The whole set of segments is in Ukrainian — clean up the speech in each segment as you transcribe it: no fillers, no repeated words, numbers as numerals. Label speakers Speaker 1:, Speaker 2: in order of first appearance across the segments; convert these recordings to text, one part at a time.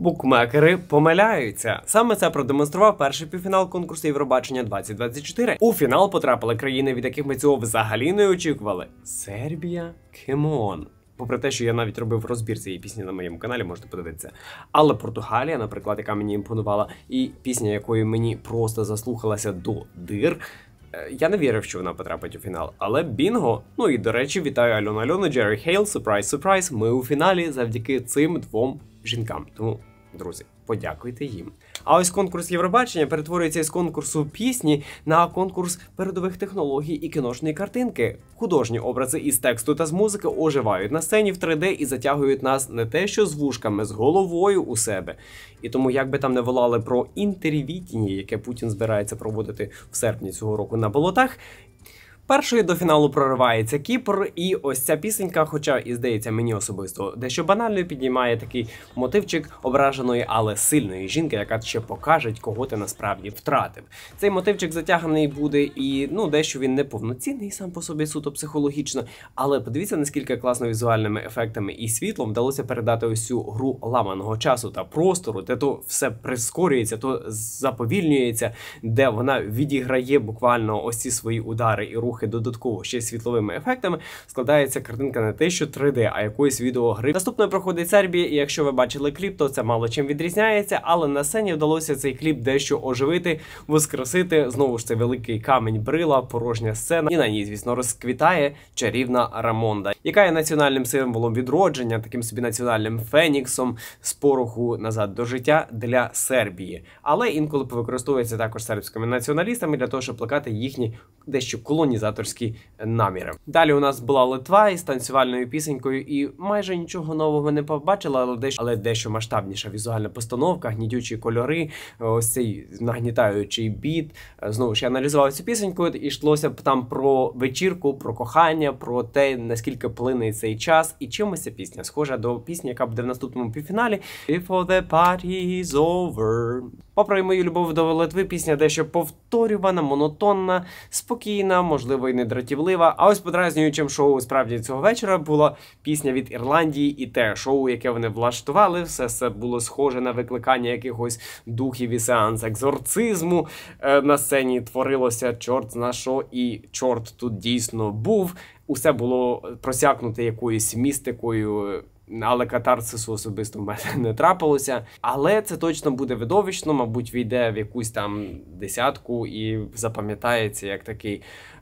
Speaker 1: Букмекери помиляються. Саме це продемонстрував перший півфінал конкурсу Євробачення 2024. У фінал потрапили країни, від яких ми цього взагалі не очікували. Сербія, кемон. Попри те, що я навіть робив розбір цієї пісні на моєму каналі, можете подивитися. Але Португалія, наприклад, яка мені імпонувала, і пісня, якою мені просто заслухалася до дир, я не вірив, що вона потрапить у фінал. Але бінго! Ну і, до речі, вітаю Альону, Джері Хейл, сюрприз. Ми у фіналі завдяки цим двом жінкам. Тому, друзі, подякуйте їм. А ось конкурс Євробачення перетворюється із конкурсу пісні на конкурс передових технологій і кіношної картинки. Художні образи із тексту та з музики оживають на сцені в 3D і затягують нас не те що з вушками, з головою у себе. І тому, як би там не волали про інтервітіння, яке Путін збирається проводити в серпні цього року на болотах, першою до фіналу проривається Кіпр, і ось ця пісенька, хоча і здається мені особисто дещо банально, піднімає такий мотивчик ображеної, але сильної жінки, яка ще покаже, кого ти насправді втратив. Цей мотивчик затяганий буде і, дещо він неповноцінний сам по собі суто психологічно, але подивіться, наскільки класно візуальними ефектами і світлом вдалося передати ось цю гру ламаного часу та простору, де то все прискорюється, то заповільнюється, де вона відіграє буквально ось ці свої удари і рухи додатково ще світловими ефектами, складається картинка не те, що 3D, а якоїсь відеогри. Наступною проходить Сербія, і якщо ви бачили кліп, то це мало чим відрізняється, але на сцені вдалося цей кліп дещо оживити, воскресити. Знову ж це великий камінь брила, порожня сцена, і на ній, звісно, розквітає чарівна Рамонда, яка є національним символом відродження, таким собі національним феніксом з пороху назад до життя для Сербії. Але інколи використовується також сербськими націоналістами для того, щоб плекати їхні дещо колонізаторські наміри. Далі у нас була Литва із танцювальною пісенькою, і майже нічого нового не побачила, але дещо масштабніша візуальна постановка, гнітючі кольори, ось цей нагнітаючий біт. Знову ж я аналізував цю пісеньку, і йшлося б там про вечірку, про кохання, про те, наскільки плине цей час, і чимось ця пісня схожа до пісні, яка буде в наступному півфіналі Before the party is over. Попри мою любов до Литви, пісня дещо повторювана, монотонна, спокійна, можливо, і недратівлива. А ось подразнюючим шоу справді цього вечора була пісня від Ірландії, і те шоу, яке вони влаштували, все це було схоже на викликання якихось духів і сеанс екзорцизму. На сцені творилося чорт зна що, і чорт тут дійсно був. Усе було просякнуте якоюсь містикою, але катарсису особисто в мене не трапилося. Але це точно буде видовищно, мабуть, війде в якусь там десятку і запам'ятається як такий,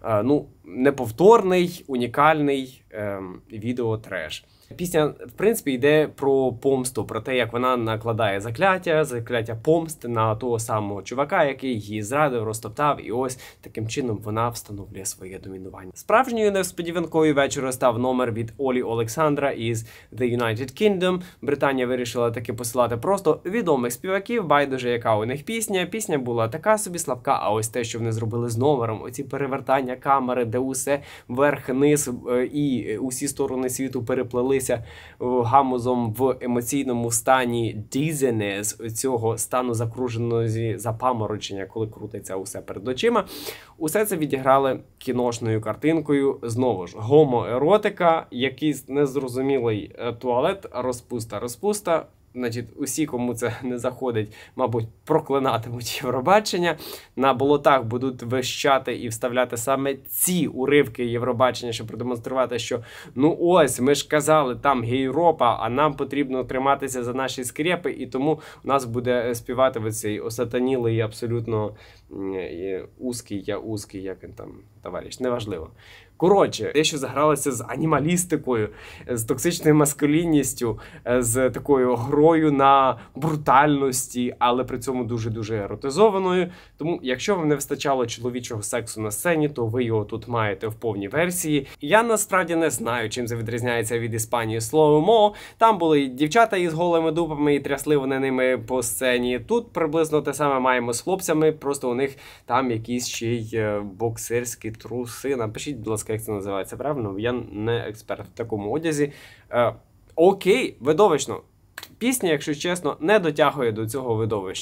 Speaker 1: неповторний, унікальний відеотреш. Пісня, в принципі, йде про помсту, про те, як вона накладає закляття помсти на того самого чувака, який її зрадив, розтоптав, і ось таким чином вона встановлює своє домінування. Справжньою несподіванкою вечора став номер від Олі Олександра із The United Kingdom. Британія вирішила таки посилати просто відомих співаків, байдуже яка у них пісня. Пісня була така собі слабка, а ось те, що вони зробили з номером, оці перевертання камери, де усе вверх-низ і усі сторони світу переплелися гамузом в емоційному стані dizziness, цього стану закруженої запаморочення, коли крутиться усе перед очима. Усе це відіграли кіношною картинкою. Знову ж, гомоеротика, якийсь незрозумілий туалет, розпуста. Значить, усі, кому це не заходить, мабуть, проклинатимуть Євробачення. На болотах будуть вищати і вставляти саме ці уривки Євробачення, щоб продемонструвати, що ось, ми ж казали, там Європа, а нам потрібно триматися за наші скрепи, і тому у нас буде співати оцей осатанілий, абсолютно узкий, як він там, товариш, неважливо. Коротше, дещо загралося з анімалістикою, з токсичною маскулінністю, з такою грою на брутальності, але при цьому дуже-дуже еротизованою. Тому, якщо вам не вистачало чоловічого сексу на сцені, то ви його тут маєте в повній версії. Я насправді не знаю, чим це відрізняється від Іспанії слово. Там були дівчата із голими дупами і трясли вони ними по сцені. Тут приблизно те саме маємо з хлопцями, просто у них там якісь ще й боксерські труси. Напишіть, будь ласка, як це називається правильно, я не експерт в такому одязі. Окей, видовищно. Пісня, якщо чесно, не дотягує до цього видовища.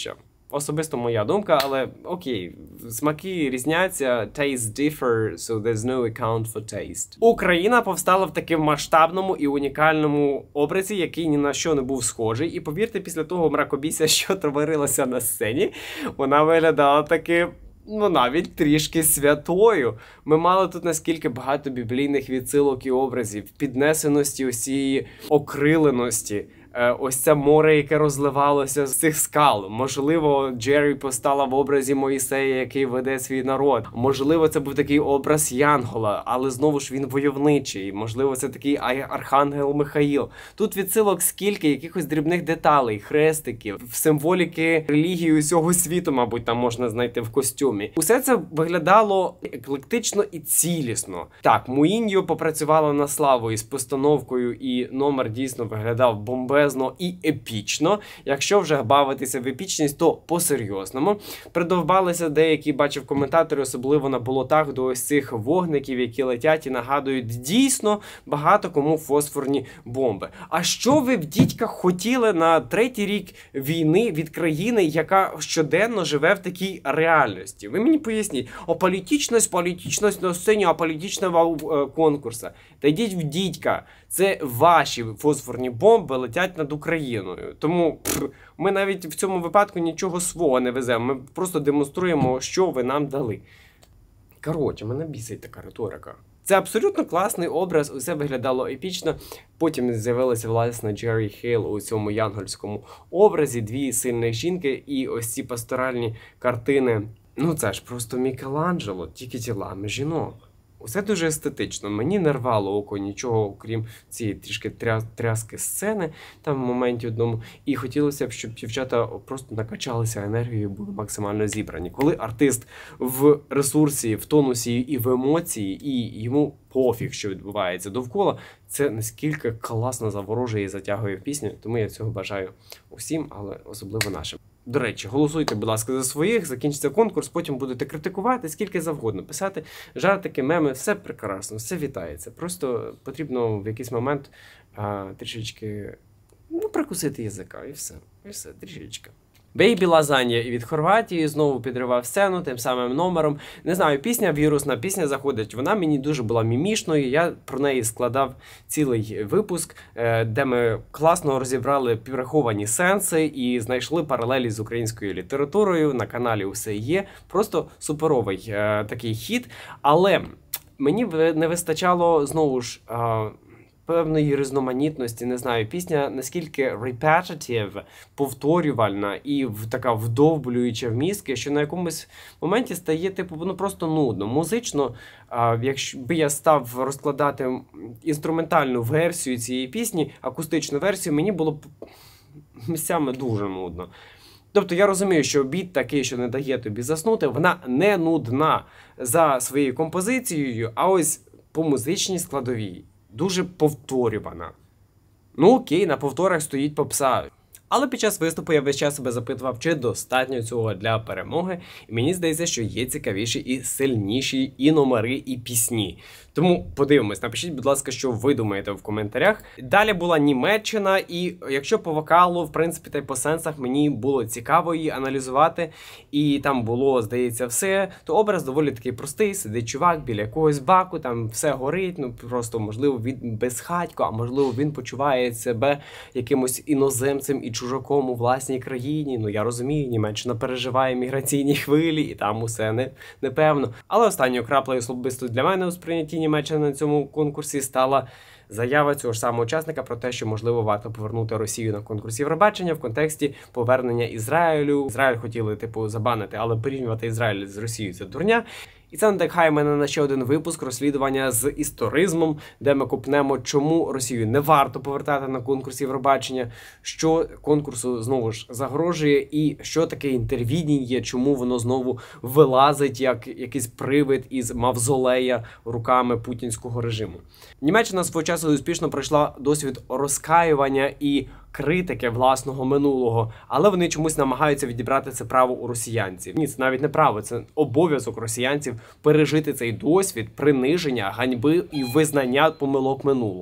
Speaker 1: особисто моя думка, але окей, смаки різняться, taste differ, so there's no account for taste. Україна повстала в таким масштабному і унікальному образі, який ні на що не був схожий. І повірте, після того мракобісся, що творилося на сцені, вона виглядала таки, навіть трішки святою. Ми мали тут наскільки багато біблійних відсилок і образів, піднесеності усієї окриленості. Ось це море, яке розливалося з цих скал. Можливо, Джері постала в образі Моїсея, який веде свій народ. Можливо, це був такий образ Янгола, але знову ж він войовничий. Можливо, це такий архангел Михаїл. Тут відсилок скільки, якихось дрібних деталей, хрестиків, символіки релігії усього світу, мабуть, там можна знайти в костюмі. Усе це виглядало еклектично і цілісно. Так, Муїньо попрацювала на славу із постановкою, і номер дійсно виглядав бомбезно і епічно. Якщо вже бавитися в епічність, то по-серйозному. Придовбалися деякі, бачив коментатори, особливо на болотах, до ось цих вогників, які летять і нагадують дійсно багато кому фосфорні бомби. А що ви в дідьках хотіли на 3-й рік війни від країни, яка щоденно живе в такій реальності? Ви мені поясніть, політичність на сцені, політичного конкурсу. Та йдіть в дідька. Це ваші фосфорні бомби летять над Україною. Тому ми навіть в цьому випадку нічого свого не веземо. Ми просто демонструємо, що ви нам дали. Коротше, мене бісить така риторика. Це абсолютно класний образ, усе виглядало епічно. Потім з'явилася, власне, Джері Хейл у цьому янгольському образі, дві сильних жінки і ось ці пасторальні картини. Це ж просто Мікеланджело, тільки тілами жінок. Усе дуже естетично. Мені не рвало око нічого, окрім цієї трішки тряски сцени там в моменті одному. І хотілося б, щоб дівчата просто накачалися енергією і були максимально зібрані. Коли артист в ресурсі, в тонусі і в емоції, і йому пофіг, що відбувається довкола, це наскільки класно заворожує і затягує в пісню. Тому я цього бажаю усім, але особливо нашим. До речі, голосуйте, будь ласка, за своїх, закінчиться конкурс, потім будете критикувати, скільки завгодно, писати жартики, меми, все прекрасно, все вітається. Просто потрібно в якийсь момент трішечки прикусити язика, і все, трішечки. Бейбі Лазанья і від Хорватії знову підривав сцену тим самим номером. Не знаю, пісня вірусна, пісня заходить. Вона мені дуже була мімішною. Я про неї складав цілий випуск, де ми класно розібрали приховані сенси і знайшли паралелі з українською літературою. На каналі усе є. Просто суперовий такий хіт. Але мені не вистачало, знову ж, певної різноманітності, не знаю, пісня наскільки repetitive, повторювальна і така вдовблююча в мізки, що на якомусь моменті стає просто нудно. Музично, якщо би я став розкладати інструментальну версію цієї пісні, акустичну версію, мені було б місцями дуже нудно. Тобто я розумію, що біт такий, що не дає тобі заснути, вона не нудна за своєю композицією, а ось по музичній складовій. Дуже повторювана. Окей, на повторах стоїть попса. Але під час виступу я весь час себе запитував, чи достатньо цього для перемоги. І мені здається, що є цікавіші і сильніші і номери, і пісні. Тому подивимось, напишіть, будь ласка, що ви думаєте в коментарях. Далі була Німеччина, і якщо по вокалу, в принципі, та й по сенсах мені було цікаво її аналізувати, і там було, здається, все, то образ доволі такий простий, сидить чувак біля якогось баку, там все горить, просто, можливо, він безхатько, а можливо, він почуває себе якимось іноземцем і чужаком у власній країні. Я розумію, Німеччина переживає міграційні хвилі, і там усе непевно. Але останньою краплею особисто для мене у сприйнятті Німеччини на цьому конкурсі стала заява цього ж самого учасника про те, що, можливо, варто повернути Росію на конкурс Євробачення в контексті повернення Ізраїлю. Ізраїль хотіли, забанити, але порівнювати Ізраїль з Росією – це дурня. І це надихає мене на ще один випуск розслідування з історизмом, де ми копнемо, чому Росію не варто повертати на конкурс Євробачення, що конкурсу знову ж загрожує і що таке інтервідіння, чому воно знову вилазить як якийсь привид із мавзолея руками путінського режиму. Німеччина свого часу успішно пройшла досвід розкаювання і критики власного минулого, але вони чомусь намагаються відібрати це право у росіянців. Ні, це навіть не право, це обов'язок росіянців пережити цей досвід приниження, ганьби і визнання помилок минулого.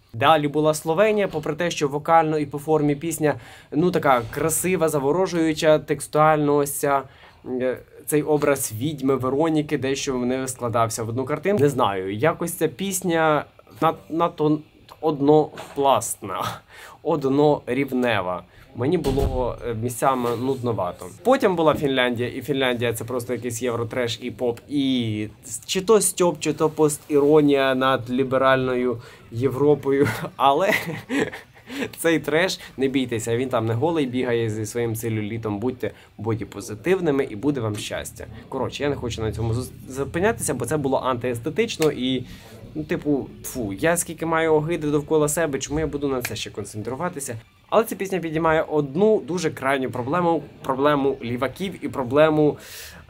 Speaker 1: Далі була Словенія, попри те, що вокально і по формі пісня, ну, така красива, заворожуюча, текстуально ось цей образ відьми, Вероніки, дещо не складався в одну картину. Не знаю, якось ця пісня надто однопластна, однорівнева. Мені було місцями нудновато. Потім була Фінляндія, і Фінляндія це просто якийсь євротреш і поп, і чи то стьоп, чи то постіронія над ліберальною Європою, але цей треш, не бійтеся, він там не голий бігає зі своїм целюлітом, будьте бодіпозитивними і буде вам щастя. Коротше, я не хочу на цьому зупинятися, бо це було антиестетично і, ну, типу, я скільки маю огиди довкола себе, чому я буду на це ще концентруватися? Але ця пісня підіймає одну дуже крайню проблему ліваків і проблему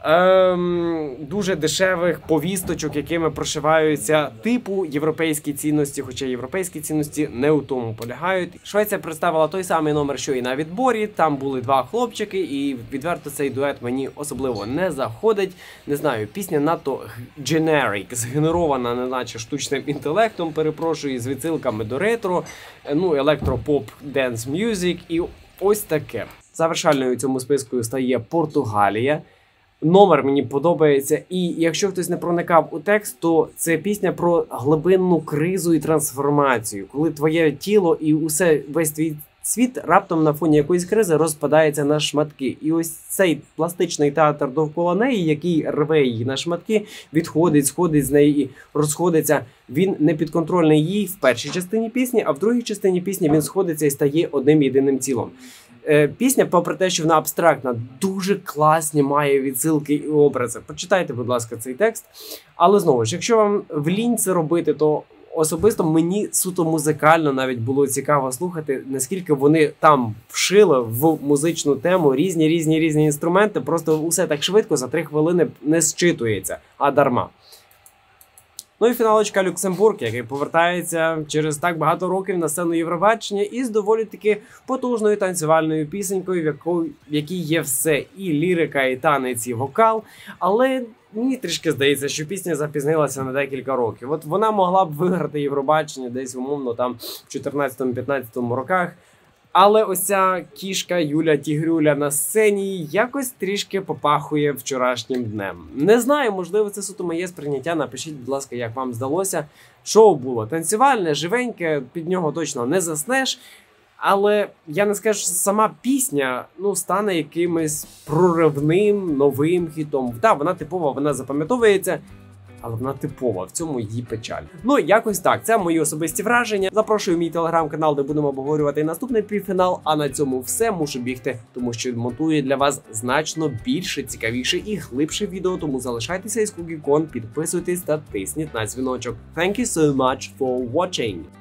Speaker 1: дуже дешевих повісточок, якими прошиваються типу європейські цінності, хоча європейські цінності не у тому полягають. Швеція представила той самий номер, що і на відборі, там були два хлопчики, і відверто цей дует мені особливо не заходить. Не знаю, пісня надто generic, згенерована неначе штучним інтелектом, перепрошую, з відсилками до ретро, ну, електропоп, dance music і ось таке. Завершальною у цьому списку стає Португалія. Номер мені подобається, і якщо хтось не проникав у текст, то це пісня про глибинну кризу і трансформацію, коли твоє тіло і весь твій світ раптом на фоні якоїсь кризи розпадається на шматки. І ось цей пластичний театр довкола неї, який рве її на шматки, відходить, сходить з неї і розходиться, він не підконтрольний їй в першій частині пісні, а в другій частині пісні він сходиться і стає одним єдиним цілом. Пісня, попри те, що вона абстрактна, дуже класні має відсилки і образи. Почитайте, будь ласка, цей текст. Але знову ж, якщо вам влінь це робити, то особисто мені суто музикально навіть було цікаво слухати, наскільки вони там вшили в музичну тему різні інструменти. Просто усе так швидко, за 3 хвилини не зчитується, а дарма. Ну і фіналочка Люксембург, який повертається через так багато років на сцену Євробачення із доволі таки потужною танцювальною пісенькою, в якій є все: і лірика, і танець, і вокал. Але мені трішки здається, що пісня запізнилася на декілька років. От вона могла б виграти Євробачення десь, умовно, там в 14-15 роках. Але ось ця кішка Юля Тігрюля на сцені якось трішки попахує вчорашнім днем. Не знаю, можливо, це суто моє сприйняття. Напишіть, будь ласка, як вам здалося. Шоу було танцювальне, живеньке, під нього точно не заснеш. Але я не скажу, що сама пісня, ну, стане якимось проривним, новим хітом. Так, вона типова, вона запам'ятовується, але вона типова, в цьому її печаль. Ну, якось так, це мої особисті враження. Запрошую в мій телеграм-канал, де будемо обговорювати наступний півфінал. А на цьому все, мушу бігти, тому що монтую для вас значно більше, цікавіше і глибше відео. Тому залишайтеся із Кукікон, підписуйтесь та тисніть на дзвіночок. Thank you so much for watching!